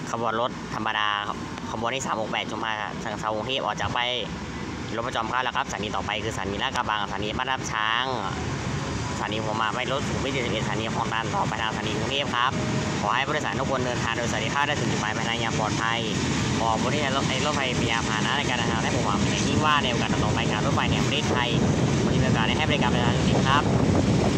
ขบวนรถธรรมดาครับขบวนที่368จุฬาทางเสากรุงเทพออกจากไปรถประจำค่าแล้วครับสถานีต่อไปคือสถานีลาดกระบังสถานีบ้านทับช้างสถานีหัวหมากไปรถสุขุมวิท71สถานีคลองตันต่อไปทางสถานีกรุงเทพครับขอให้ผู้โดยสารทุกคนเดินทางโดยสวัสดิภาพได้ถึงจุดหมายภายในอย่างปลอดภัยขอบคุณที่รถไฟมียาพาหนะในการเดินทางและผมหวังเป็นอย่างยิ่งว่าในโอกาสต่อไปการรถไฟแห่งประเทศไทยจะมีโอกาสได้ให้บริการประชาชนครับ